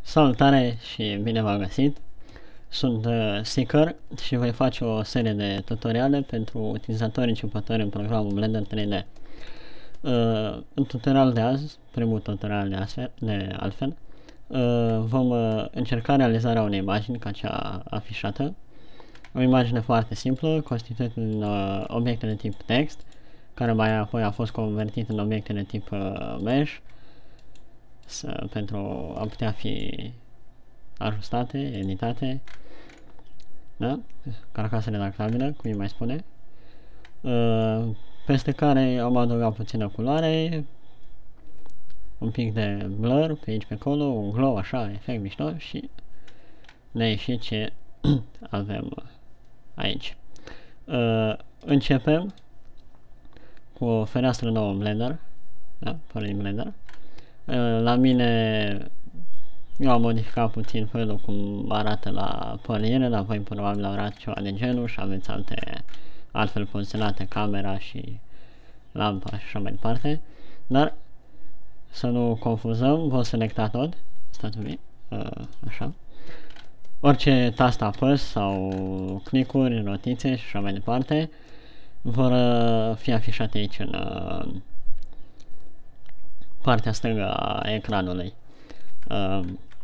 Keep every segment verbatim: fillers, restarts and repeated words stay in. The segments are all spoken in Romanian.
Salutare și bine v-am găsit! Sunt uh, Seeker și voi face o serie de tutoriale pentru utilizatori începători în programul Blender trei D. Uh, în tutorial de azi, primul tutorial de, astfel, de altfel, uh, vom uh, încerca realizarea unei imagini ca cea afișată. O imagine foarte simplă, constituită din uh, obiecte de tip text, care mai apoi a fost convertit în obiecte de tip uh, mesh, să, pentru a putea fi ajustate, editate, da? Carcasă redactabilă, cum îi mai spune, uh, peste care am adăugat puțină culoare, un pic de blur pe aici pe acolo, un glow, așa, efect mișto, și ne ieșit ce avem aici. Uh, începem cu o fereastră nouă în Blender, da? Fără din Blender. Uh, la mine eu am modificat puțin felul cum arată la pornire, dar voi probabil arată ceva de genul și aveți alte, altfel poziționate camera și lampa și așa mai departe. Dar să nu confuzăm, vom selecta tot, stați un pic, uh, așa. Orice tast apăs sau clicuri, notițe și așa mai departe vor uh, fi afișate aici în uh, partea stângă a ecranului. Uh,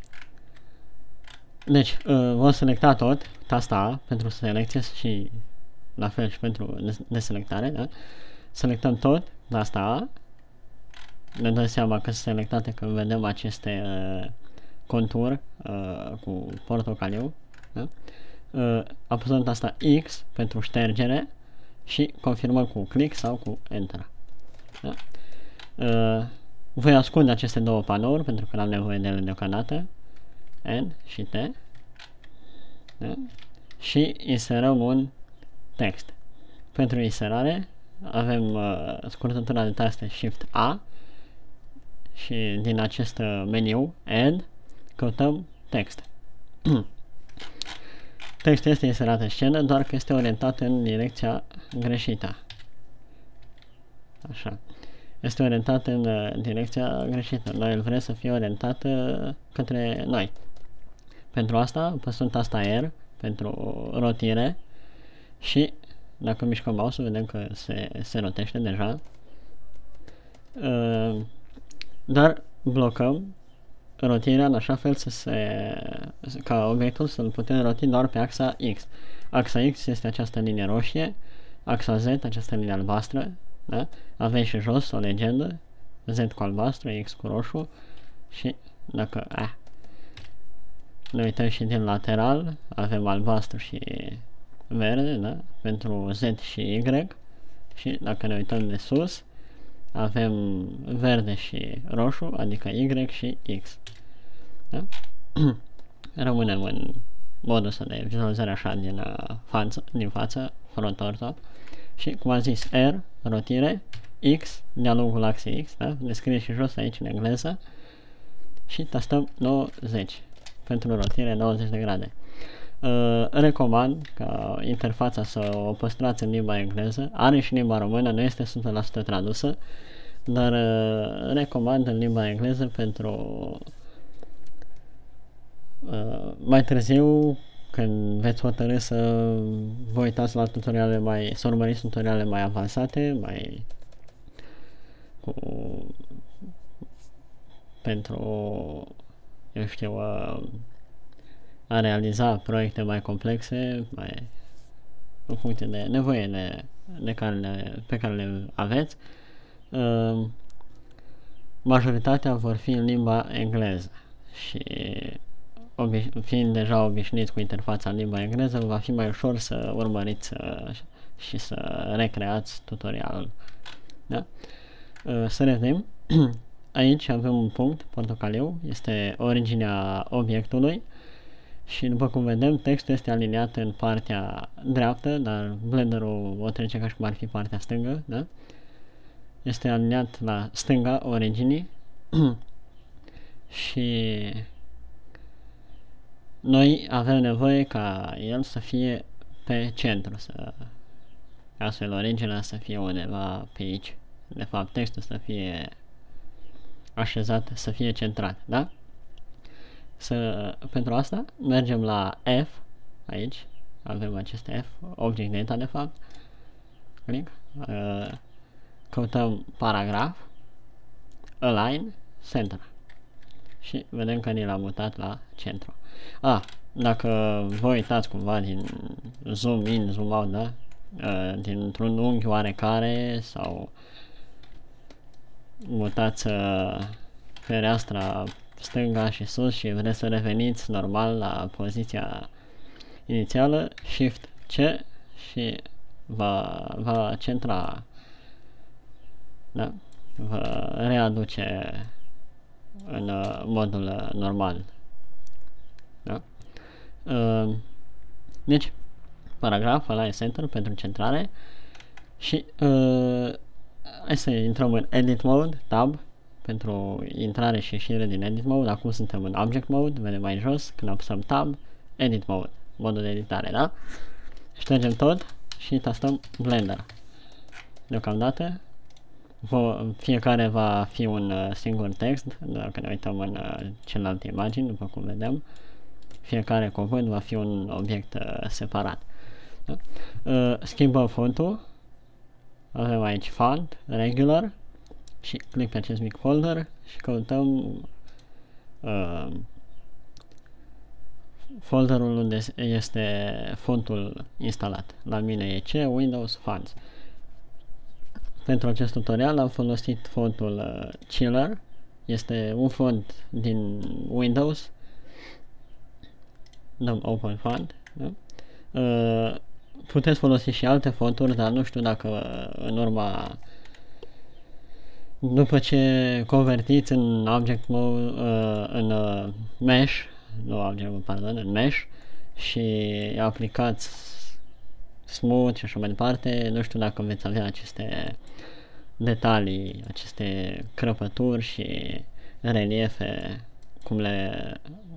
deci, uh, vom selecta tot, tasta A pentru selecție și la fel și pentru deselectare, da? Selectăm tot, tasta A, ne dăm seama că sunt selectate când vedem aceste uh, contur uh, cu portocaliu, da? Uh, apăsăm tasta X pentru ștergere și confirmăm cu click sau cu Enter. Da? Uh, voi ascunde aceste două panouri pentru că n-am nevoie de ele deocamdată. N și T, da? Și inserăm un text. Pentru inserare avem uh, scurtătura de taste Shift A și din acest meniu Add căutăm text. Textul este inserat în scenă, doar că este orientat în direcția greșită. Așa. Este orientat în uh, direcția greșită. Noi îl vrem să fie orientat uh, către noi. Pentru asta apăsăm tasta R pentru rotire și dacă mișcăm mouse-ul vedem că se, se rotește deja. Uh, dar blocăm rotirea în așa fel să se, ca obiectul să-l putem roti doar pe axa X. Axa X este această linie roșie, axa Z această linie albastră, da? Avem și jos o legendă, Z cu albastru, X cu roșu și dacă ah, ne uităm și din lateral, avem albastru și verde, da? Pentru Z și Y, și dacă ne uităm de sus, avem verde și roșu, adică Y și X. Da? Rămânem în modul ăsta de vizualizare așa din, uh, față, din față, front ortho. Și cum am zis, R, rotire, X, de-a lungul axei X, da? Ne scrie și jos aici în engleză. Și tastăm nouăzeci, pentru rotire nouăzeci de grade. Uh, recomand ca interfața să o păstrați în limba engleză, are și limba română, nu este o sută la sută tradusă, dar uh, recomand în limba engleză pentru uh, mai târziu, când veți hotărî să vă uitați la tutoriale mai, să urmăriți tutoriale mai avansate, mai cu, pentru, eu știu, uh, a realiza proiecte mai complexe, mai în funcție de nevoile de care le, pe care le aveți. Uh, majoritatea vor fi în limba engleză și fiind deja obișnuiți cu interfața în limba engleză, va fi mai ușor să urmăriți uh, și să recreați tutorialul. Da? Uh, să revenim. Aici avem un punct portocaliu, este originea obiectului și după cum vedem textul este aliniat în partea dreaptă, dar Blenderul o trece ca și cum ar fi partea stângă, da? Este aliniat la stânga originii și noi avem nevoie ca el să fie pe centru, să, astfel originea să fie undeva pe aici. De fapt textul să fie așezat, să fie centrat, da? să, pentru asta mergem la F, aici, avem acest F, Object Data de fapt, click, uh, căutăm paragraf, Align, Center și vedem că ni l-a mutat la centru. Ah, dacă vă uitați cumva din zoom in, zoom out, da? Uh, dintr-un unghi oarecare sau mutați uh, fereastra stânga și sus și vreți să reveniți normal la poziția inițială, Shift C și va, va centra, da? Va readuce în uh, modul uh, normal. Da? Uh, deci, paragraf, ăla e center pentru centrare și uh, hai să intrăm în Edit Mode, Tab, pentru intrare și ieșire din Edit Mode. Acum suntem în Object Mode, vedem mai jos, când apăsăm Tab, Edit Mode, modul de editare, da? Ștergem tot și tastăm Blender. Deocamdată, fiecare va fi un uh, singur text, dacă ne uităm în uh, celelalte imagini, după cum vedem. Fiecare cuvânt va fi un obiect uh, separat. Da? Uh, schimbăm fontul. Avem aici font, regular și click pe acest mic folder și căutăm uh, folderul unde este fontul instalat. La mine e C, Windows, Fonts. Pentru acest tutorial am folosit fontul uh, Chiller. Este un font din Windows. Dăm Open Font. Da? Uh, puteți folosi și alte fonturi, dar nu știu dacă uh, în urma după ce convertiți în Object Mode, uh, în uh, Mesh, nu Object Mode, pardon, în Mesh și aplicați Smooth și așa mai departe, nu știu dacă veți avea aceste detalii, aceste crăpături și reliefe cum le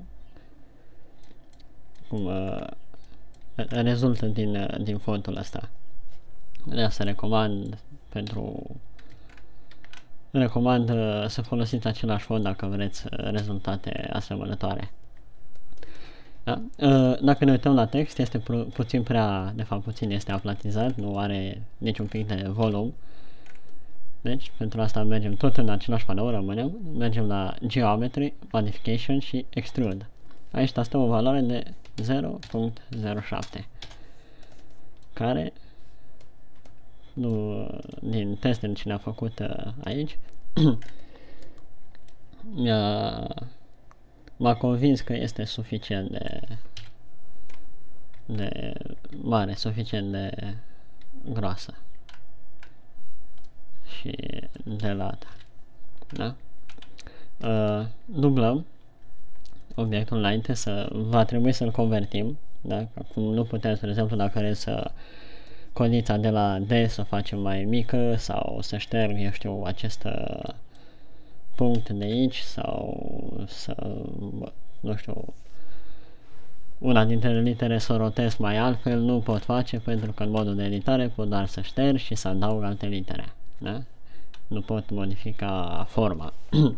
cum uh, rezultă din, uh, din fontul ăsta. De asta recomand pentru recomand uh, să folosiți același font dacă vreți uh, rezultate asemănătoare. Da? Uh, dacă ne uităm la text, este pu puțin prea, de fapt puțin este aplatizat, nu are niciun pic de volum. Deci, pentru asta mergem tot în același panou, rămânem, mergem la Geometry, Modification și Extrude. Aici tastăm o valoare de zero virgulă zero șapte, care, nu, din testele ce ne-a făcut uh, aici, m-a convins că este suficient de, de mare, suficient de groasă și de lată. Da? Uh, dublăm obiectul înainte să va trebui să-l convertim. Da? Acum nu putem, spre exemplu, dacă vreți să condiția de la D să facem mai mică sau să șterg, eu știu, acest uh, punct de aici sau să, nu știu, una dintre litere să o rotez mai altfel, nu pot face pentru că în modul de editare pot doar să șterg și să adaug alte litere. Da? Nu pot modifica forma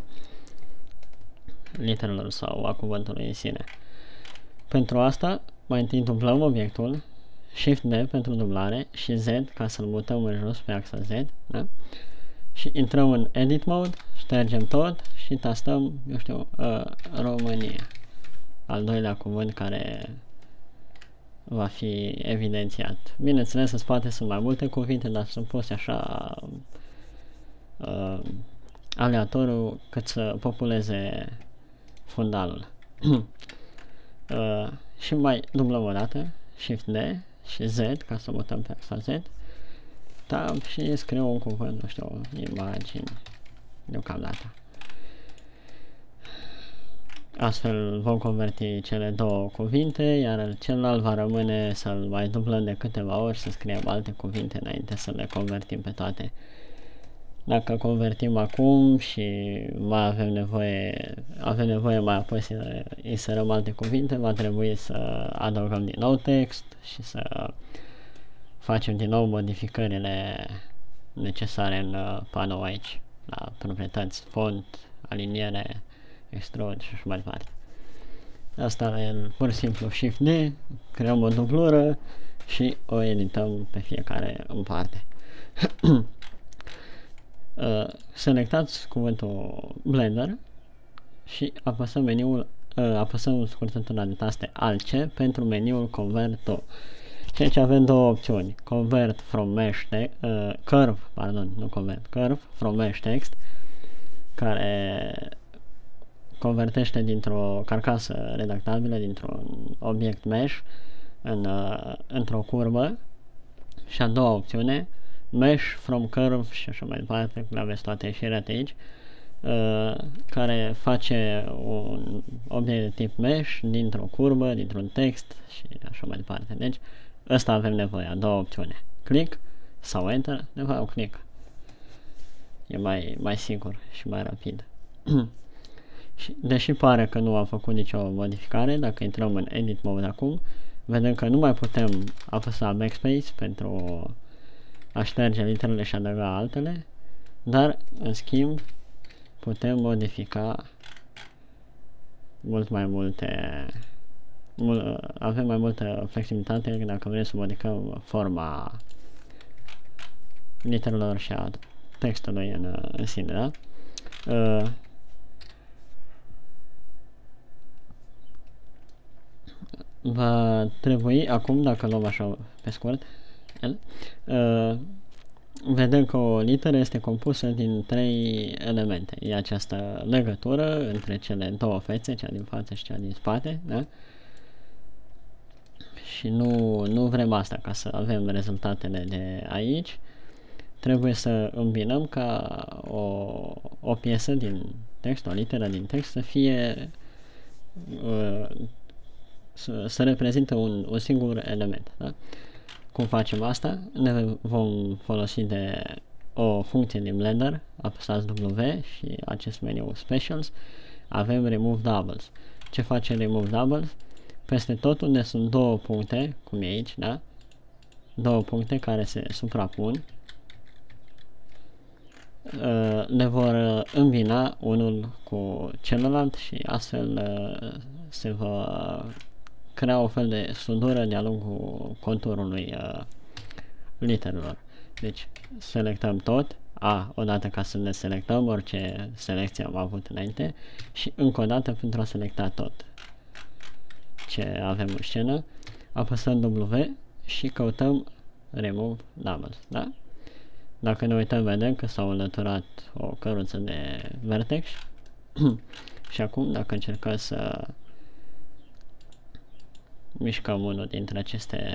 literelor sau a cuvântului în sine. Pentru asta, mai întâi dublăm obiectul, Shift D pentru dublare și Z ca să-l mutăm în jos pe axa Z. Da? Și intrăm în Edit Mode, ștergem tot și tastăm, eu știu, uh, România. Al doilea cuvânt care va fi evidențiat. Bineînțeles, în spate sunt mai multe cuvinte, dar sunt puse așa uh, aleatoriu cât să populeze fundalul. uh, și mai dublăm o dată, Shift D și Z ca să mutăm pe axa Z. Tab și scriu un cuvânt, nu știu, imagini, deocamdată. Astfel vom converti cele două cuvinte, iar celălalt va rămâne să-l mai dublăm de câteva ori, să scriem alte cuvinte înainte să le convertim pe toate. Dacă convertim acum și mai avem nevoie, avem nevoie mai apoi să inserăm alte cuvinte, va trebui să adăugăm din nou text și să facem din nou modificările necesare în panou aici, la proprietăți, font, aliniere, extrude și așa mai departe. Asta e pur și simplu Shift D, creăm o dublură și o edităm pe fiecare în parte. uh, selectați cuvântul Blender și apăsăm meniul, uh, apăsăm scurtătura de taste Alt-C pentru meniul Convert To. Și aici avem două opțiuni, Convert from Mesh te- uh, Curve, pardon, nu Convert, Curve from Mesh Text, care convertește dintr-o carcasă redactabilă, dintr-un obiect mesh în, uh, într-o curbă, și a doua opțiune, Mesh from Curve și așa mai departe, cum aveți toate ieșirile aici, uh, care face un obiect de tip mesh dintr-o curbă, dintr-un text și așa mai departe. Deci, ăsta avem nevoie, a doua opțiune, click sau enter, de fapt, un click. E mai, mai sigur și mai rapid. Și deși pare că nu am făcut nicio modificare, dacă intrăm în Edit Mode acum, vedem că nu mai putem apăsa Backspace pentru a șterge literele și adăuga altele, dar, în schimb, putem modifica mult mai multe, mul, avem mai multă flexibilitate dacă vrem să modificăm forma literelor și a textului în, în sine, da? Uh, va trebui acum, dacă luăm așa pe scurt, el, uh, vedem că o literă este compusă din trei elemente. E această legătură între cele două fețe, cea din față și cea din spate, da? Și nu, nu vrem asta ca să avem rezultatele de aici. Trebuie să îmbinăm ca o, o piesă din text, o literă din text să fie uh, să, să reprezinte un, un singur element, da? Cum facem asta? Ne vom folosi de o funcție din Blender, apăsați W și acest meniu Specials, avem Remove Doubles. Ce face Remove Doubles? Peste tot unde sunt două puncte, cum e aici, da? Două puncte care se suprapun, le vor îmbina unul cu celălalt și astfel se va crea o fel de sudură de-a lungul conturului uh, literelor. Deci selectăm tot, A, odată ca să ne selectăm orice selecție am avut înainte și încă o dată pentru a selecta tot ce avem în scenă, apăsăm W și căutăm Remove Doubles, da? Dacă ne uităm, vedem că s-au înlăturat o căruță de vertex și acum dacă încercăm să mișcăm unul dintre aceste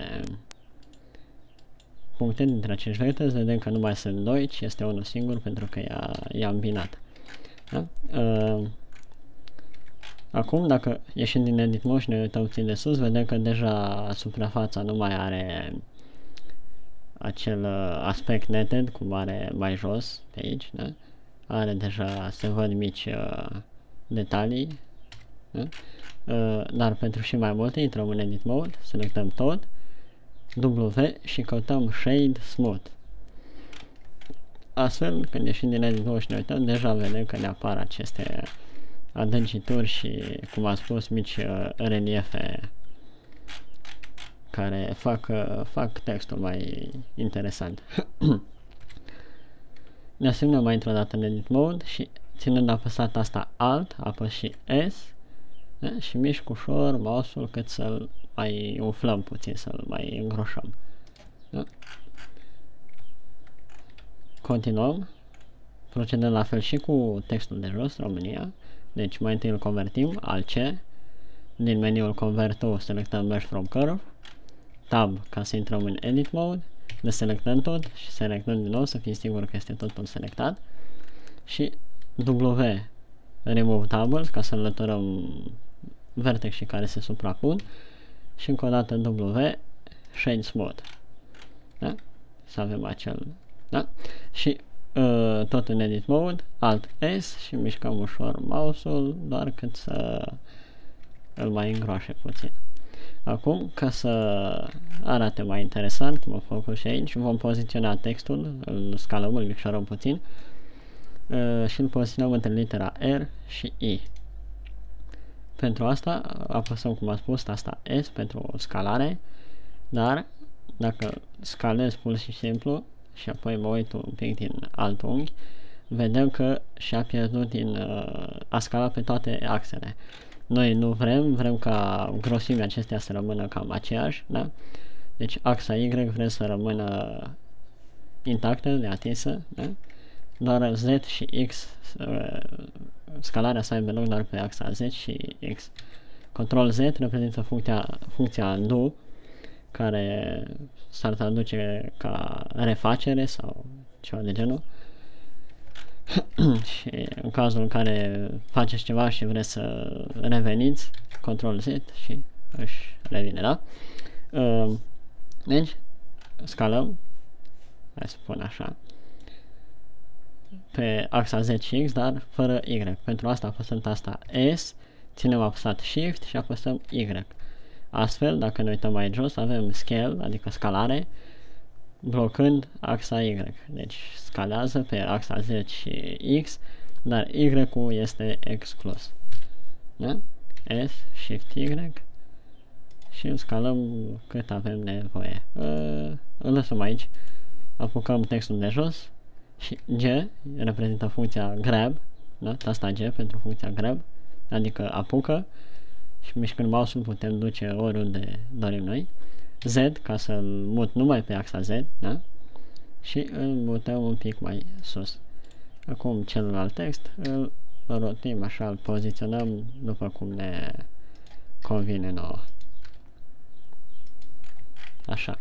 puncte, dintre acești vertex, vedem că nu mai sunt doi, ci este unul singur pentru că i-a îmbinat. Da? Uh, acum, dacă ieșim din Edit Mode și ne uităm puțin de sus, vedem că deja suprafața nu mai are acel uh, aspect netted, cum are mai jos, pe aici, da? Are deja, se văd mici uh, detalii, da? Uh, dar pentru și mai multe intrăm în Edit Mode, selectăm tot, W și căutăm Shade Smooth. Astfel, când ieșim din Edit Mode și ne uităm, deja vedem că ne apar aceste adâncituri și, cum am spus, mici uh, reliefe care fac, uh, fac textul mai interesant. De asemenea, mai intru o dată în Edit Mode și, ținând apăsat asta Alt, apăs și S, da? Și mișc ușor mouse-ul cât să-l mai umflăm puțin, să-l mai îngroșăm. Da? Continuăm, procedăm la fel și cu textul de jos, România. Deci mai întâi îl convertim, Alt-C, din meniul Convert To selectăm Mesh from Curve, Tab ca să intrăm în Edit Mode, le selectăm tot și selectăm din nou să fim siguri că este totul selectat și W, Remove Doubles ca să înlăturăm vertexii care se suprapun și încă o dată W, Shade Smooth, da? Să avem acel, da? Și uh, tot în Edit Mode, Alt S și mișcăm ușor mouse-ul doar cât să îl mai îngroașe puțin. Acum, ca să arate mai interesant, cum am făcut și aici, vom poziționa textul, îl scalăm, îl micșorăm puțin uh, și îl poziționăm între litera R și I. Pentru asta apăsăm, cum am spus, tasta S pentru scalare, dar dacă scalez pur și simplu și apoi mă uit un pic din alt unghi, vedem că și-a pierdut din, uh, a scalat pe toate axele. Noi nu vrem, vrem ca grosimea acestea să rămână cam aceeași, da? Deci axa Y vrem să rămână intactă, neatinsă, da? Doar Z și X, uh, scalarea să aibă loc doar pe axa Z și X. Control Z reprezintă funcția, funcția undo, care s-ar traduce ca refacere sau ceva de genul. Și în cazul în care faceți ceva și vreți să reveniți, control Z și își revine, da? Uh, deci, scalăm, hai să spun așa, pe axa Z și X, dar fără Y. Pentru asta apăsăm tasta S, ținem apăsat Shift și apăsăm Y. Astfel, dacă ne uităm mai jos, avem scale, adică scalare, blocând axa Y. Deci scalează pe axa Z și X, dar Y-ul este exclus. Da? S, Shift Y și îl scalăm cât avem nevoie. Uh, îl lăsăm aici. Apucăm textul de jos și G reprezintă funcția grab, da? Tasta G pentru funcția grab, adică apucă și mișcând mouse-ul putem duce oriunde dorim noi. Z, ca să-l mut numai pe axa Z, da? Și îl mutăm un pic mai sus. Acum celălalt text îl rotim așa, îl poziționăm după cum ne convine nouă. Așa.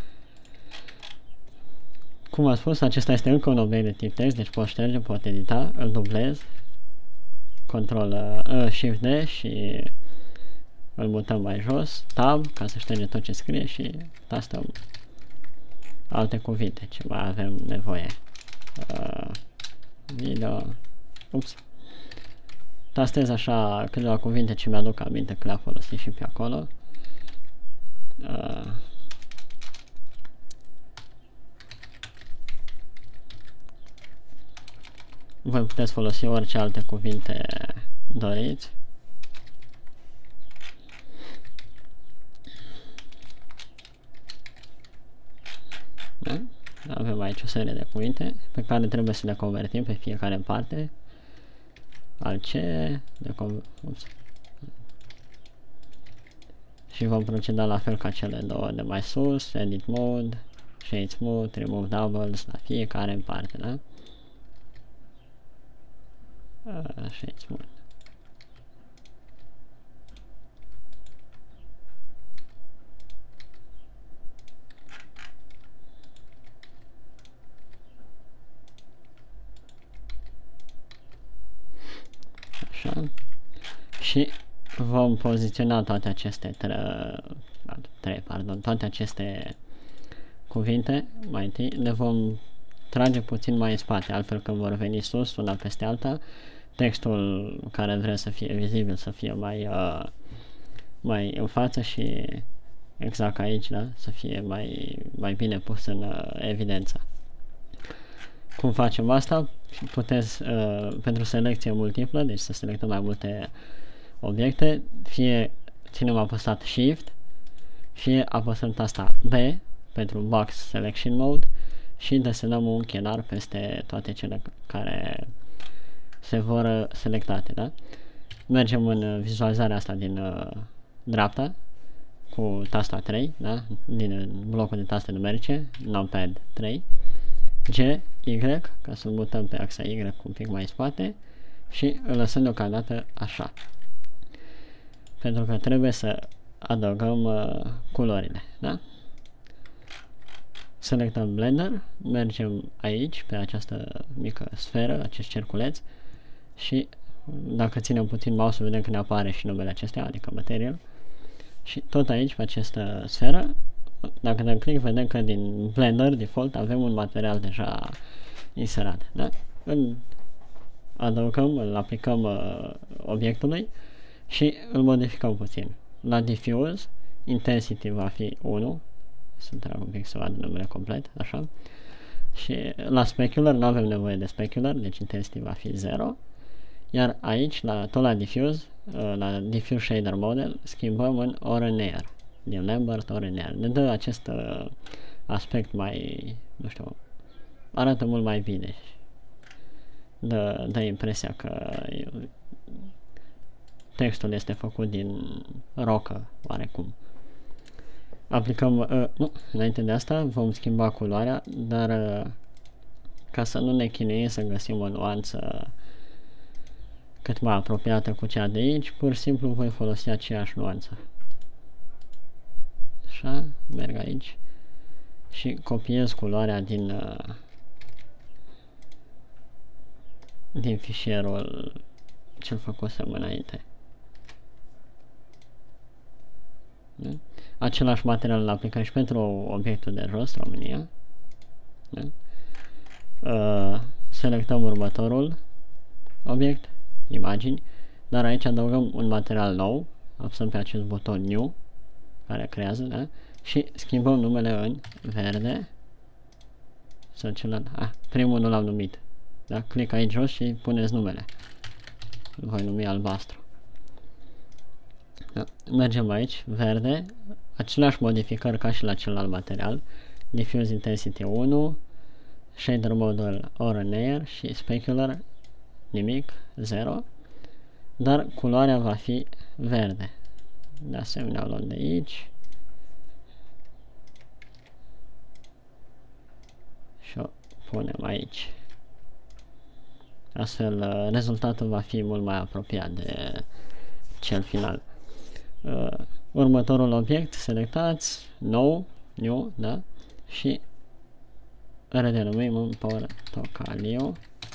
Cum am spus, acesta este încă un obiect de tip text, deci pot șterge, pot edita, îl dublez, control uh, Shift D și îl mutăm mai jos, Tab, ca să șterge tot ce scrie și tastăm alte cuvinte ce mai avem nevoie. Uh, video, ups, tastez așa câteva cuvinte ce mi-aduc aminte că le-am folosit și pe acolo. Uh, Voi puteți folosi orice alte cuvinte doriți. Da? Avem aici o serie de cuvinte pe care trebuie să le convertim pe fiecare în parte. Al C, de Ups. Și vom proceda la fel ca cele două de mai sus, Edit Mode, Shade Smooth, Remove Doubles, la fiecare în parte, da? Uh, Shade Smooth. Așa. Și vom poziționa toate aceste tre trei, pardon, toate aceste cuvinte, mai întâi le vom trage puțin mai în spate, altfel când vor veni sus, una peste alta, textul care vrea să fie vizibil să fie mai, uh, mai în față și exact aici, da? Să fie mai, mai bine pus în uh, evidență. Cum facem asta? Puteți, uh, pentru selecție multiplă, deci să selectăm mai multe obiecte, fie ținem apăsat Shift, fie apăsăm tasta B pentru Box Selection Mode și desenăm un chenar peste toate cele care se vor selectate, da? Mergem în vizualizarea asta din uh, dreapta cu tasta trei, da? Din blocul de taste numerice, numpad trei, G, Y, ca să mutăm pe axa Y un pic mai în spate și îl lăsăm deocamdată așa. Pentru că trebuie să adăugăm uh, culorile, da? Selectăm Blender, mergem aici pe această mică sferă, acest cerculeț și dacă ținem puțin mouse-ul vedem că ne apare și numele acestea, adică Material, și tot aici pe această sferă, dacă dăm click vedem că din Blender default avem un material deja inserat, da? Îl adăugăm, îl aplicăm uh, obiectului și îl modificăm puțin. La Diffuse, Intensity va fi unu, să trag un pic să vadă numele complet, așa. Și la Specular nu avem nevoie de Specular, deci Intensity va fi zero. Iar aici, la, tot la Diffuse, uh, la Diffuse Shader Model, schimbăm în Oren-Air, din Lambert Oren-Air. Ne dă acest uh, aspect mai, nu știu, arată mult mai bine. Dă, dă impresia că textul este făcut din rocă, oarecum. Aplicăm, uh, nu, înainte de asta vom schimba culoarea, dar uh, ca să nu ne chinuim să găsim o nuanță cât mai apropiată cu cea de aici, pur și simplu voi folosi aceeași nuanță. Așa, merg aici și copiez culoarea din uh, din fișierul ce-l făcusem înainte. Da? Același material îl aplicăm și pentru obiectul de jos, România. Da? Uh, selectăm următorul obiect, imagini, dar aici adăugăm un material nou, apăsăm pe acest buton New, care creează, da? Și schimbăm numele în verde, sau celălalt, ah, primul nu l-am numit, da? Clic aici jos și puneți numele, îl voi numi albastru. Da. Mergem aici, verde, aceleași modificări ca și la celălalt material, Diffuse Intensity unu, Shader Model Oren-Air și Specular, nimic, zero, dar culoarea va fi verde. De asemenea o luăm de aici și o punem aici. Astfel rezultatul va fi mult mai apropiat de cel final. Uh, următorul obiect, selectați, nou, new, da? Și redenumim în portocaliu.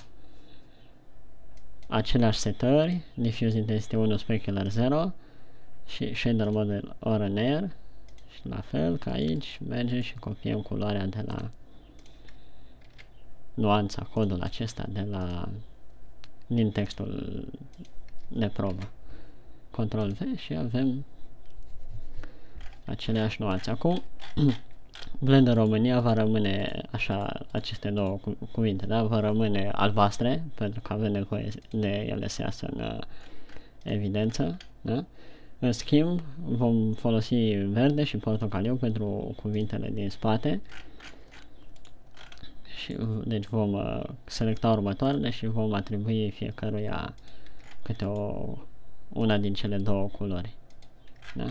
Aceleași setări, Diffuse Intensity unu, Specular zero și Shader Model Oren-Air și la fel ca aici mergem și copiem culoarea de la nuanța, codul acesta de la din textul de probă. control V și avem aceleași nuanțe. Acum Blender România va rămâne așa, aceste două cu cuvinte, da? Va rămâne albastre, pentru că avem nevoie de ele să iasă în uh, evidență, da? În schimb, vom folosi verde și portocaliu pentru cuvintele din spate. Și, deci vom uh, selecta următoarele și vom atribui fiecăruia câte o, una din cele două culori, da?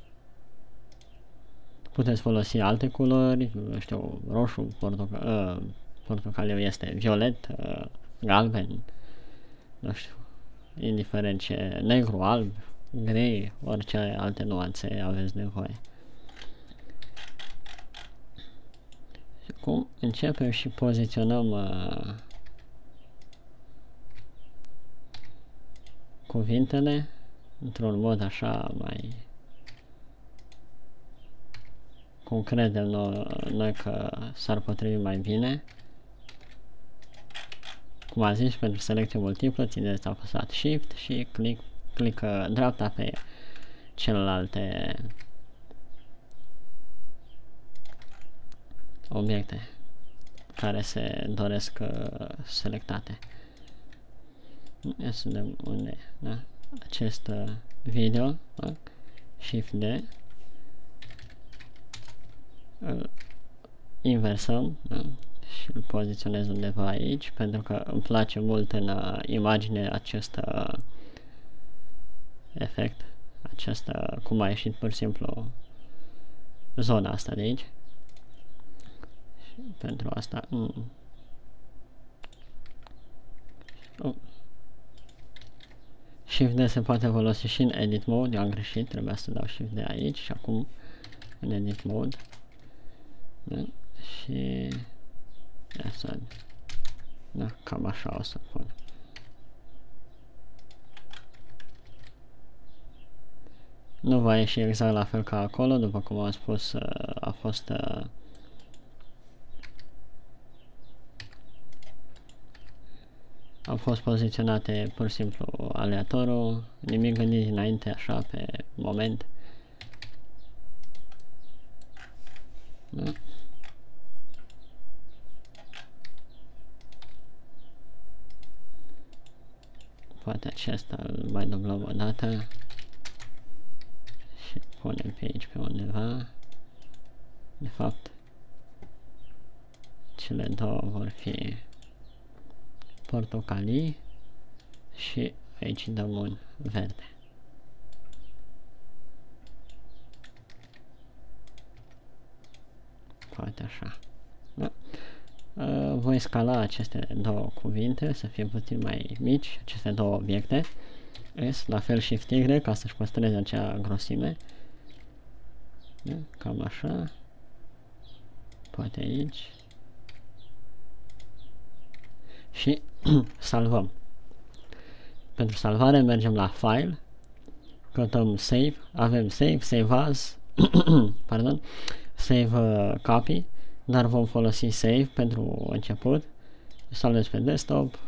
Puteți folosi alte culori, nu știu, roșu, portoca uh, portocaliu este violet, uh, galben, nu știu, indiferent ce, negru, alb, gri, orice alte nuanțe aveți nevoie. Și acum începem și poziționăm uh, cuvintele într-un mod așa mai cum credem noi, noi că s-ar potrivi mai bine. Cum am zis, pentru selecție multiplă țineți apăsat Shift și click, click dreapta pe celelalte obiecte care se doresc uh, selectate. Ia să vedem unde, da? Acest uh, video, da? Shift D, îl inversăm, da? Și îl poziționez undeva aici, pentru că îmi place mult în uh, imagine acest uh, efect, acesta, cum a ieșit pur și simplu zona asta de aici. Și pentru asta mm. oh. Shift D se poate folosi și în Edit Mode. Eu am greșit, trebuia să dau Shift D aici și acum în Edit Mode, da? Și ia să, da, cam așa o să pun. Nu va ieși exact la fel ca acolo, după cum am spus, a fost au fost poziționate pur și simplu aleatoriu, nimic gândit dinainte, așa, pe moment. Da? poate acesta îl mai dublăm o dată și punem pe aici pe undeva. De fapt, cele două vor fi portocalii și aici dăm un verde. Poate așa. Da. Uh, voi scala aceste două cuvinte să fie puțin mai mici, aceste două obiecte. S, la fel Shift Y ca să-și păstreze acea grosime. Da? Cam așa. Poate aici. Și salvăm. Pentru salvare mergem la File, căutăm Save, avem Save, Save As, pardon, Save uh, Copy, dar vom folosi Save pentru început. Salvez pe desktop,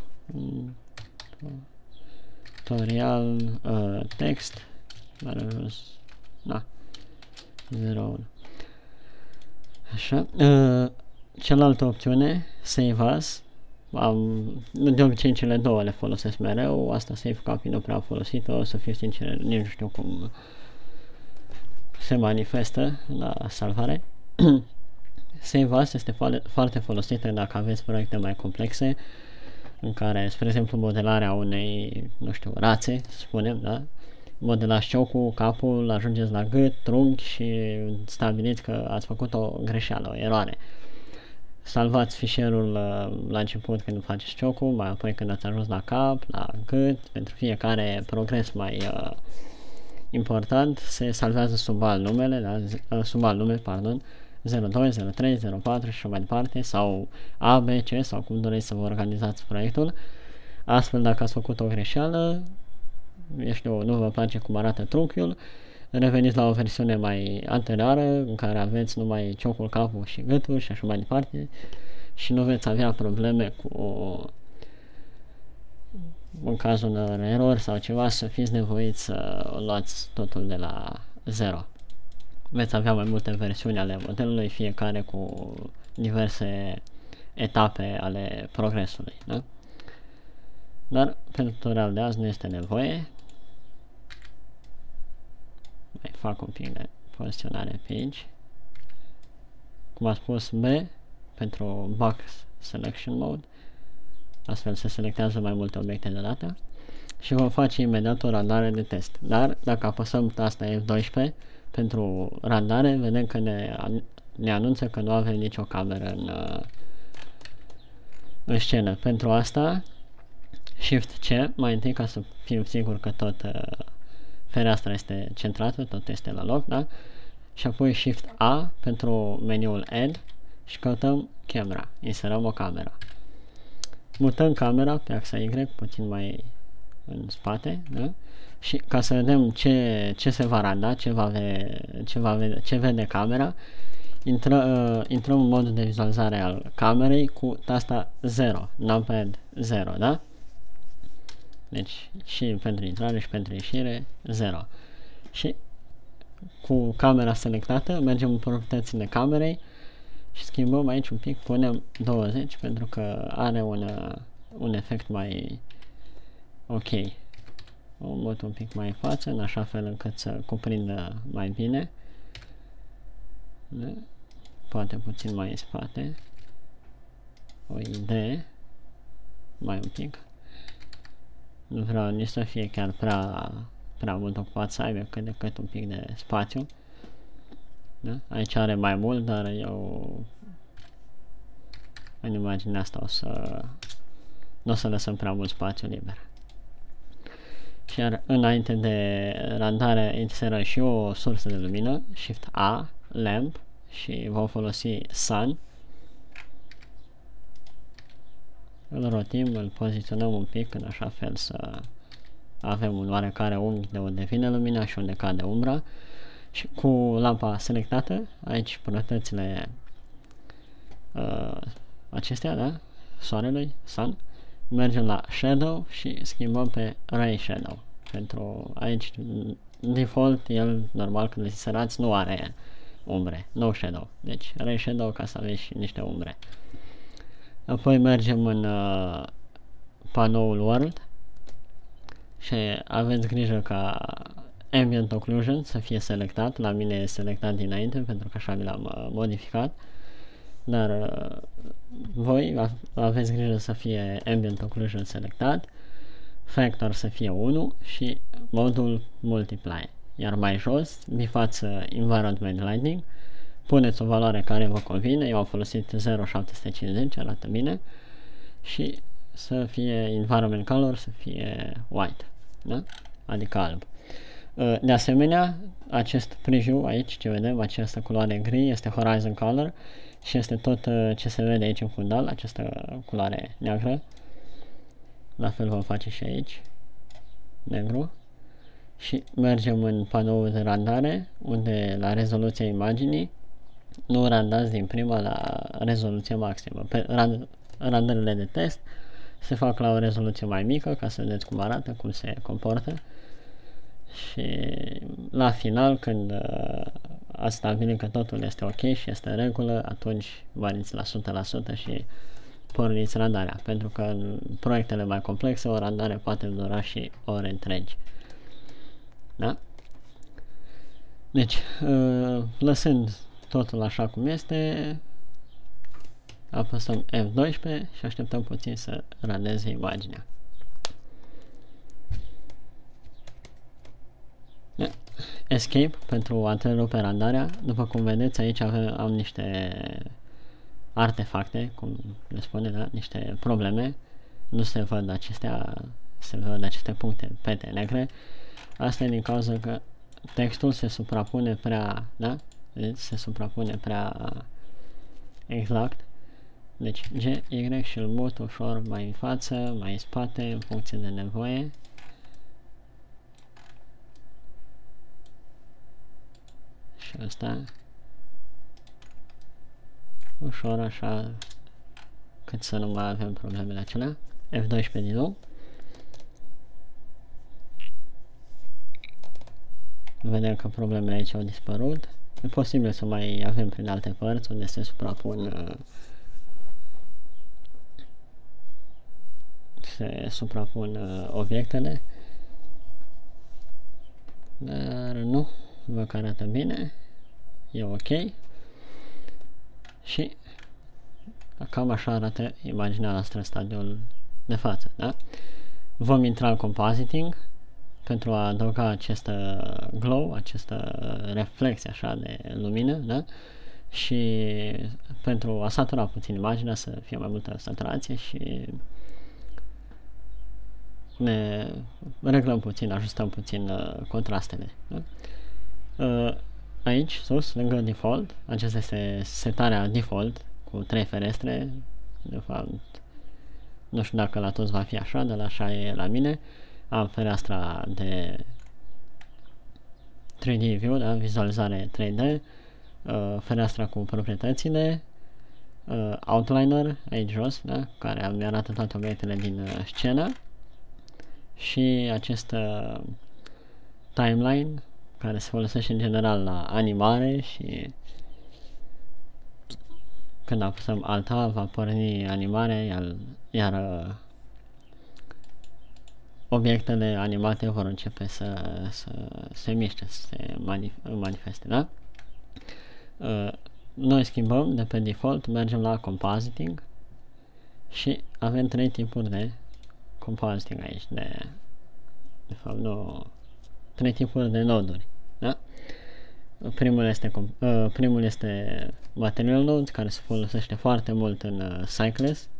tutorial, uh, text, da, zero unu. Așa, uh, cealaltă opțiune, Save As, am, de obicei cele două le folosesc mereu, asta Save Copy nu prea am folosit-o, o să fiu sincer, nici nu știu cum se manifestă la salvare. Save As este foarte folosită dacă aveți proiecte mai complexe, în care, spre exemplu, modelarea unei, nu știu, rațe, să spunem, da? Modelați ciocul, capul, ajungeți la gât, trunchi și stabiliți că ați făcut o greșeală, o eroare. Salvați fișierul la început când faceți ciocul, mai apoi când ați ajuns la cap, la gât, pentru fiecare progres mai uh, important se salvează sub alt numele, da? Sub alt nume, pardon, zero doi, zero trei, zero patru și așa mai departe, sau A, B, C, sau cum doriți să vă organizați proiectul. Astfel, dacă ați făcut o greșeală, eu știu, nu vă place cum arată trunchiul, reveniți la o versiune mai anterioară în care aveți numai ciocul, capul și gâtul și așa mai departe și nu veți avea probleme cu, în cazul unor erori sau ceva, să fiți nevoiți să luați totul de la zero. Veți avea mai multe versiuni ale modelului, fiecare cu diverse etape ale progresului, da? Dar pentru tutorial de azi nu este nevoie. Mai fac un pic de poziționare pe aici. Cum am spus, B pentru Box Selection Mode. Astfel se selectează mai multe obiecte deodată. Și vom face imediat o randare de test. Dar dacă apăsăm tasta F doisprezece pentru randare, vedem că ne, ne anunță că nu avem nicio cameră în, în scenă. Pentru asta, Shift C, mai întâi ca să fim siguri că tot uh, fereastra este centrată, tot este la loc, da? Și apoi Shift A pentru meniul Add și căutăm camera, inserăm o cameră. Mutăm camera pe axa Y puțin mai în spate, da? Și ca să vedem ce, ce se va randa, ce, va ve, ce, va vede, ce vede camera, intră, uh, intrăm în modul de vizualizare al camerei cu tasta zero, numpad zero, da? Deci și pentru intrare și pentru ieșire zero. Și cu camera selectată mergem în proprietățile camerei și schimbăm aici un pic, punem douăzeci pentru că are un, un efect mai ok. O mut un pic mai în față, în așa fel încât să cuprindă mai bine. Da? Poate puțin mai în spate. O idee. Mai un pic. Nu vreau nici să fie chiar prea, prea mult ocupat, să aibă cât de cât un pic de spațiu. Da? Aici are mai mult, dar eu în imaginea asta o să nu o să lăsăm prea mult spațiu liber. Iar înainte de randare inserăm și o sursă de lumină, Shift A, Lamp, și vom folosi Sun. Îl rotim, îl poziționăm un pic în așa fel să avem un oarecare unghi de unde vine lumina și unde cade umbra. Și cu lampa selectată, aici proprietățile uh, acestea, da? Soarelui, Sun, mergem la Shadow și schimbăm pe Ray Shadow. Pentru aici, default, el normal când îl inserați nu are umbre, no shadow. Deci Ray Shadow ca să aveți și niște umbre. Apoi mergem în uh, panoul World și aveți grijă ca Ambient Occlusion să fie selectat. La mine e selectat dinainte pentru că așa mi l-am modificat, dar uh, voi aveți grijă să fie Ambient Occlusion selectat, Factor să fie unu și modul Multiply. Iar mai jos bifați Environment Lighting, puneți o valoare care vă convine. Eu am folosit zero virgulă șapte sute cincizeci, arată bine, și să fie Environment Color să fie White, da? Adică alb. De asemenea, acest preview aici, ce vedem, această culoare gri, este Horizon Color și este tot ce se vede aici în fundal, această culoare neagră. La fel vom face și aici, negru. Și mergem în panoul de randare, unde la rezoluția imaginii nu randați din prima la rezoluție maximă. Pe rand randările de test se fac la o rezoluție mai mică ca să vedeți cum arată, cum se comportă. Și la final, când uh, ați stabilit că totul este ok și este în regulă, atunci variți la o sută la sută și porniți randarea, pentru că în proiectele mai complexe o randare poate dura și ore întregi. Da? Deci, uh, lăsând totul așa cum este, apăsăm F doisprezece și așteptăm puțin să randeze imaginea. Escape pentru a întrerupe randarea. După cum vedeți, aici avem, am niște artefacte, cum le spune, da? Niște probleme. Nu se văd acestea, se văd aceste puncte, pete negre. Asta e din cauza că textul se suprapune prea, da? Se suprapune prea exact. Deci G, Y și îl mut ușor mai în față, mai în spate, în funcție de nevoie. Și asta ușor așa, cât să nu mai avem problemele acelea. F doisprezece din nou. Vedem că problemele aici au dispărut. E posibil să mai avem prin alte părți unde se suprapun uh, se suprapun uh, obiectele, dar nu, văd că arată bine, e ok. Și cam așa arată imaginea noastră în stadiul de față, da? Vom intra în compositing pentru a adăuga acest glow, această reflexie așa de lumină, da? Și pentru a satura puțin imaginea, să fie mai multă saturație, și ne reglăm puțin, ajustăm puțin uh, contrastele, da? Uh, aici, sus, lângă default, acesta este setarea default cu trei ferestre. De fapt, nu știu dacă la toți va fi așa, dar așa e la mine. Am fereastra de trei D View, da? Vizualizare trei D, uh, fereastra cu proprietățile, uh, outliner aici jos, da? Care mi arată toate obiectele din uh, scenă, și acest uh, timeline care se folosește în general la animare, și când apăsăm Alt-A va porni animarea, iar, iar uh, obiectele animate vor începe să, să se miște, să se manif manifeste, da? Uh, noi schimbăm de pe default, mergem la compositing și avem trei tipuri de compositing aici, de, de fapt nu, trei tipuri de noduri, da? Primul este, uh, primul este Material Nodes, care se folosește foarte mult în uh, Cycles.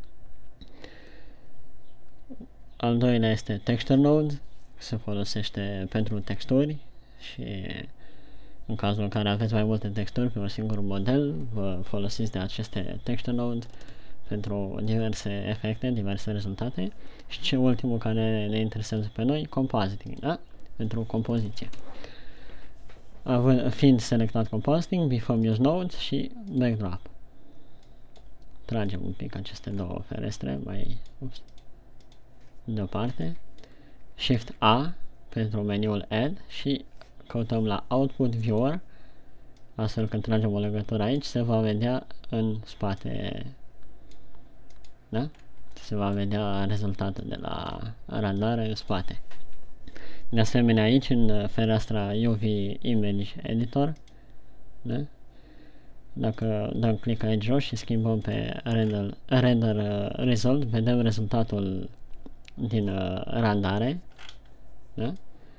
Al doilea este Texture Node, se folosește pentru texturi, și în cazul în care aveți mai multe texturi pe un singur model, vă folosiți de aceste Texture Node pentru diverse efecte, diverse rezultate. Și ce ultimul care ne interesează pe noi, Compositing, da? Pentru compoziție. Având, fiind selectat Compositing, bifăm Use Nodes și Backdrop. Tragem un pic aceste două ferestre mai ups, deoparte. Shift A pentru meniul Add și căutăm la Output Viewer, astfel când tragem o legătură aici se va vedea în spate, da? Se va vedea rezultatul de la randare în spate. De asemenea aici în fereastra U V Image Editor, da? Dacă dăm click aici jos și schimbăm pe Render, render uh, Result, vedem rezultatul din uh, randare, da?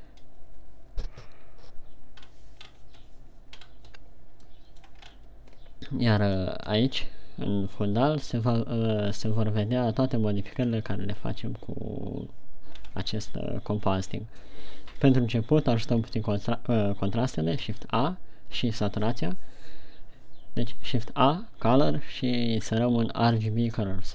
Iar uh, aici, în fundal, se, va, uh, se vor vedea toate modificările care le facem cu acest uh, compositing. Pentru început ajustăm puțin contra uh, contrastele, Shift A și saturația. Deci Shift A, Color și inserăm în R G B Colors.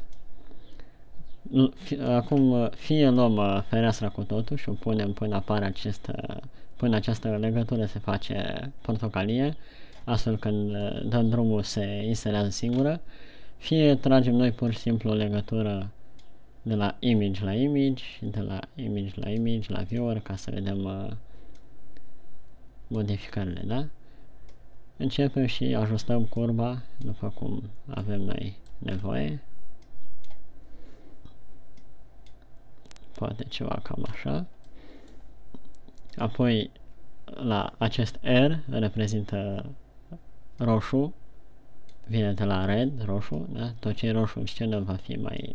Acum fie luăm uh, fereastra cu totul și o punem până apare acest, uh, până această legătură se face portocalie, astfel când uh, dăm drumul se inserează singură, fie tragem noi pur și simplu o legătură de la image la image, de la image la image, la viewer, ca să vedem uh, modificările, da? Începem și ajustăm curba după cum avem noi nevoie. Poate ceva cam așa. Apoi la acest R reprezintă roșu, vine de la red, roșu, da? Tot ce e roșu în scenă va fi mai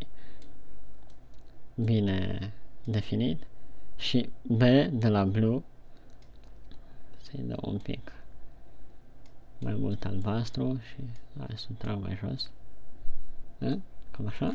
bine definit. Și B de la blue, să-i dau un pic mai mult albastru și hai să trag mai jos, da? Cam așa.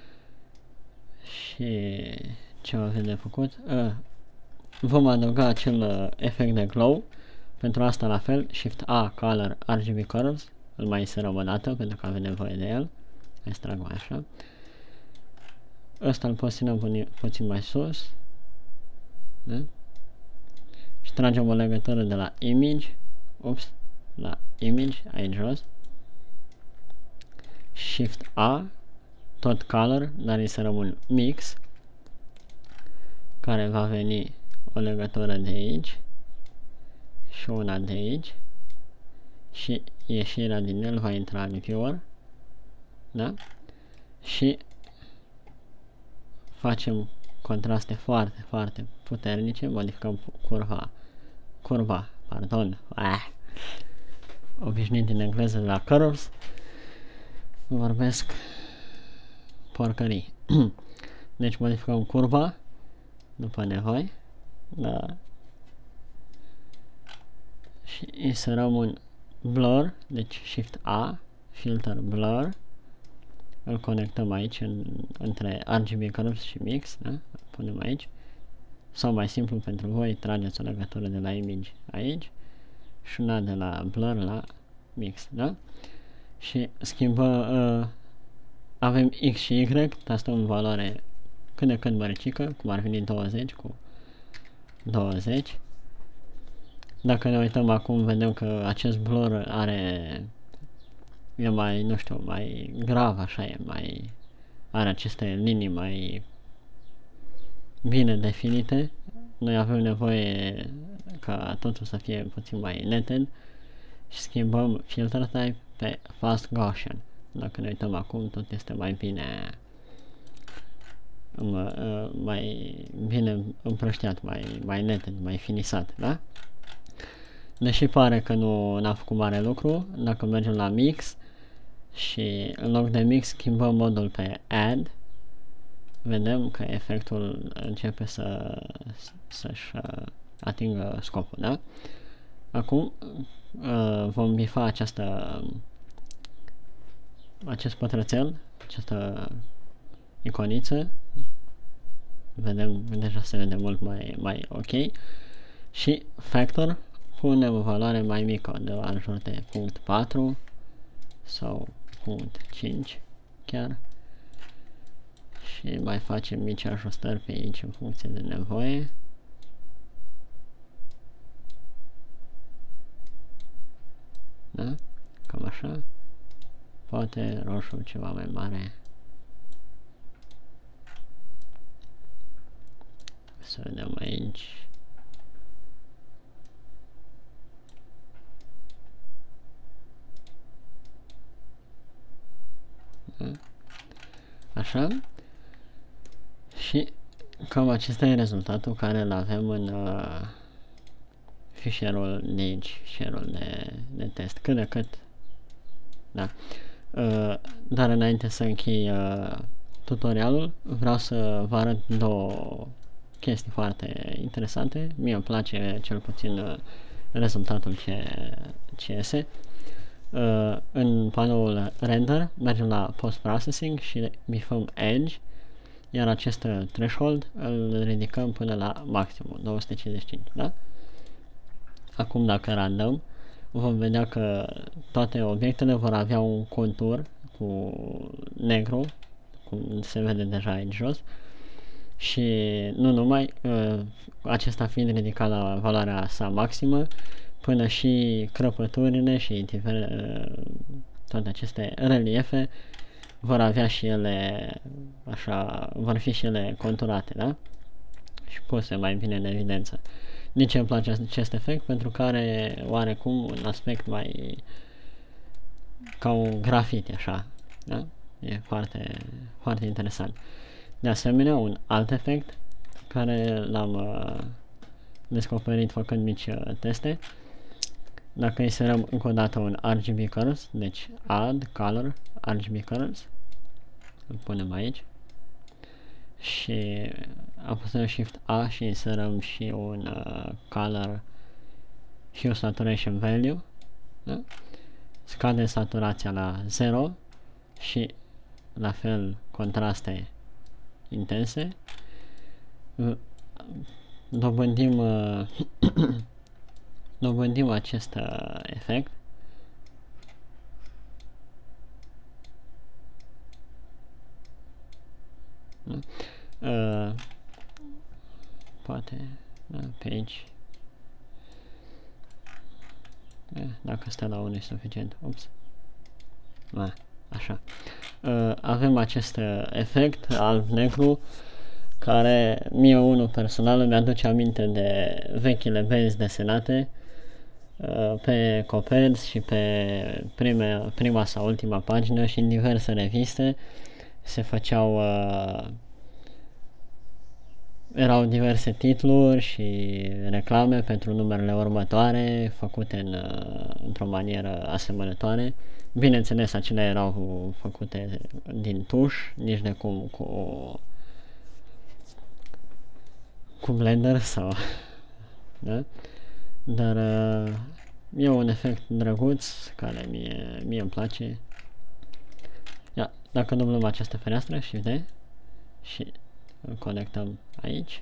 Și ce avem de făcut? Uh, vom adăuga acel uh, efect de glow. Pentru asta la fel, Shift A, Color, R G B Colors, îl mai inserăm o dată pentru că avem nevoie de el. Hai să trag mai așa. Ăsta îl poziționăm pu puțin mai sus, da? Și tragem o legătură de la Image, ups, la Image, aici jos. Shift A, tot Color, dar inserăm un Mix, care va veni o legătură de aici și una de aici și ieșirea din el va intra în Viewer, da? Și facem contraste foarte, foarte puternice, modificăm curva, curva, pardon, ah, obișnuit din engleză de la Curves, vorbesc porcării. Deci modificăm curva după nevoie, da? Și inserăm un blur, deci Shift A, Filter Blur, îl conectăm aici în, între R G B Colors și Mix, da? Îl punem aici, sau mai simplu pentru voi, trageți o legătură de la Image aici și una de la Blur la Mix, da? Și schimbăm, uh, avem X și Y, tastăm în valoare cât de cât măricică, cum ar veni douăzeci cu douăzeci. Dacă ne uităm acum, vedem că acest blur are, e mai, nu știu, mai grav, așa e, mai, are aceste linii mai bine definite. Noi avem nevoie ca totul să fie puțin mai netted și schimbăm filter type pe Fast Gaussian. Dacă ne uităm acum, tot este mai bine mai bine împrăștiat, mai, mai netted, mai finisat, da? Deși pare că nu n-a făcut mare lucru, dacă mergem la Mix și în loc de Mix schimbăm modul pe Add, vedem că efectul începe să, să-și atingă scopul, da? Acum vom bifa această, acest pătrățel, această iconiță, vedem, deja se vede mult mai, mai ok, și Factor punem o valoare mai mică, de la jur de punct patru sau punct cinci chiar, și mai facem mici ajustări pe aici în funcție de nevoie. Da? Cam așa. Poate roșu ceva mai mare. Să vedem aici. Da? Așa. Și cam acesta e rezultatul care îl avem în uh, fișierul Digi, fișierul de, de test, cât de cât, da. Uh, dar înainte să închei uh, tutorialul, vreau să vă arăt două chestii foarte interesante. Mie îmi place cel puțin uh, rezultatul ce, ce iese. Uh, în panoul render mergem la post processing și bifăm edge, iar acest threshold îl ridicăm până la maximum două sute cincizeci și cinci, da? Acum dacă randăm, vom vedea că toate obiectele vor avea un contur cu negru, cum se vede deja aici jos, și nu numai, uh, acesta fiind ridicat la valoarea sa maximă, până și crăpăturile și uh, toate aceste reliefe vor avea și ele, așa, vor fi și ele conturate, da? Și puse mai bine în evidență. De ce îmi place acest efect? Pentru că are oarecum un aspect mai ca un grafiti, așa, da? E foarte, foarte interesant. De asemenea, un alt efect care l-am uh, descoperit făcând mici uh, teste. Dacă inserăm încă o dată un R G B Colors, deci Add Color R G B Colors, îl punem aici și apăsăm Shift A și inserăm și un uh, Color Hue Saturation Value, da? Scade saturația la zero și la fel contraste intense. Dobândim uh, dobândim acest uh, efect. Da? Uh, poate, da, pe aici, eh, dacă stă la unul e suficient. Ups. Da, așa. Uh, avem acest uh, efect alb-negru care mie unul personal îmi aduce aminte de vechile benzi desenate uh, pe coperți și pe prime, prima sau ultima pagină și în diverse reviste se făceau uh, erau diverse titluri și reclame pentru numerele următoare făcute în, uh, într-o manieră asemănătoare. Bineînțeles, acelea erau făcute din tuș, nici de cum cu cu Blender sau da? Dar uh, e un efect drăguț care mie, mie îmi place. Ia, dacă dublăm această fereastră și de și îl conectăm aici,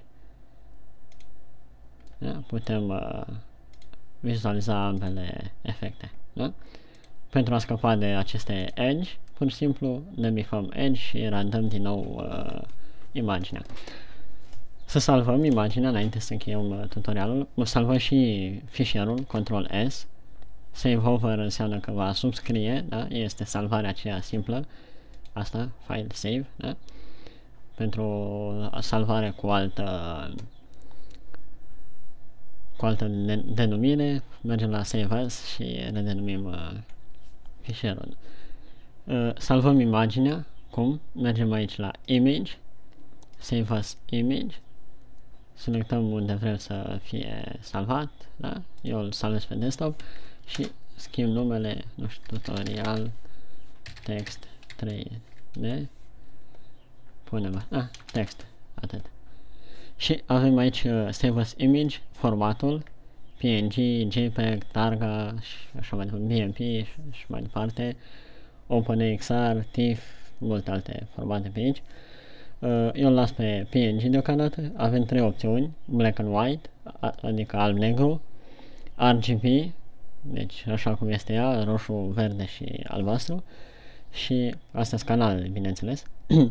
da? Putem uh, vizualiza ambele efecte, da? Pentru a scăpa de aceste edge, pur și simplu ne bifăm edge și randăm din nou uh, imaginea. Să salvăm imaginea înainte să încheiem uh, tutorialul. Salvăm și fișierul, control S. Save over înseamnă că va subscrie, da? Este salvarea aceea simplă. Asta, file save, da? Pentru salvare cu altă cu altă denumire, mergem la Save As și redenumim uh, fișierul. Uh, salvăm imaginea. Cum? Mergem aici la Image, Save As Image, selectăm unde vrem să fie salvat, da? Eu îl salvez pe desktop și schimb numele, nu știu, tutorial text trei D, punem, ah, text, atât. Și avem aici uh, Save As Image, formatul P N G, JPEG, Targa și așa mai departe, B M P și, și mai departe, OpenXR, TIFF, multe alte formate pe aici. Uh, eu îl las pe P N G deocamdată. Avem trei opțiuni: Black and White, adică alb-negru, R G B, deci așa cum este ea, roșu, verde și albastru, și astea sunt canalele, bineînțeles.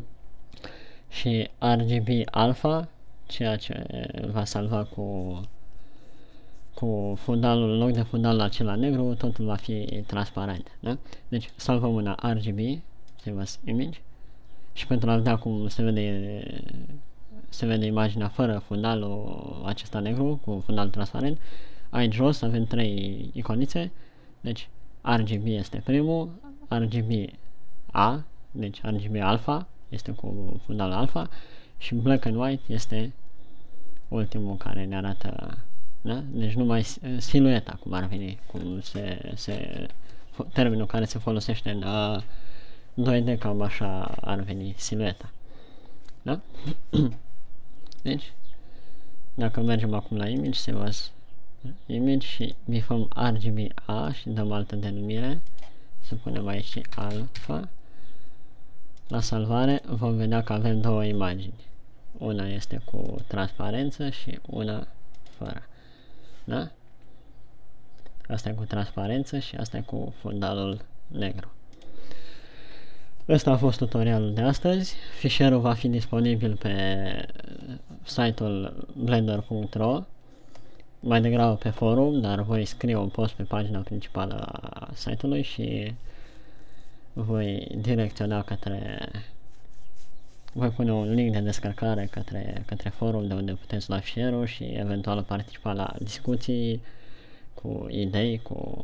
Și R G B Alpha, ceea ce va salva cu cu fundalul, în loc de fundalul acela negru, totul va fi transparent, da? Deci salvăm una R G B, Save As Image, și pentru a vedea cum se vede se vede imaginea fără fundalul acesta negru, cu fundalul transparent, aici jos avem trei iconițe, deci R G B este primul, R G B A, deci R G B Alpha, este cu fundalul alfa, și black and white este ultimul care ne arată, da? Deci numai silueta, cum ar veni, cum se, se termenul care se folosește în uh, doi D, cam așa ar veni silueta, da? Deci dacă mergem acum la image, se va image și bifăm R G B A și dăm altă denumire, să punem aici alpha. La salvare vom vedea că avem două imagini. Una este cu transparență și una fără. Da? Asta e cu transparență și asta e cu fundalul negru. Ăsta a fost tutorialul de astăzi. Fișierul va fi disponibil pe site-ul blender punct ro, mai degrabă pe forum, dar voi scrie un post pe pagina principală a site-ului și voi direcționa către, voi pune un link de descărcare către, către forum, de unde puteți lua fișierul și eventual participa la discuții cu idei, cu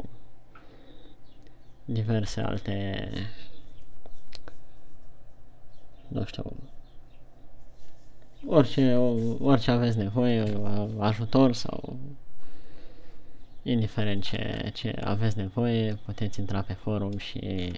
diverse alte, nu știu, orice, orice aveți nevoie, ajutor sau indiferent ce, ce aveți nevoie, puteți intra pe forum și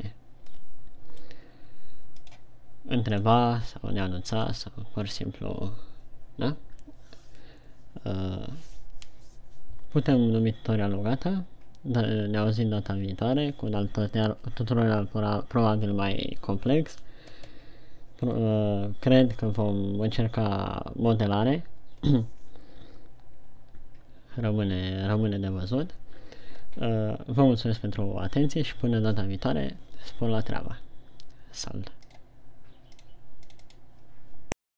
întreba sau ne anunța sau pur și simplu, da? Uh, putem numi tutorialul gata, da, ne auzim data viitoare cu un alt tutorial probabil mai complex. Pro, uh, cred că vom încerca modelare. rămâne, rămâne de văzut. Uh, vă mulțumesc pentru atenție și până data viitoare, spor la treabă. Salut!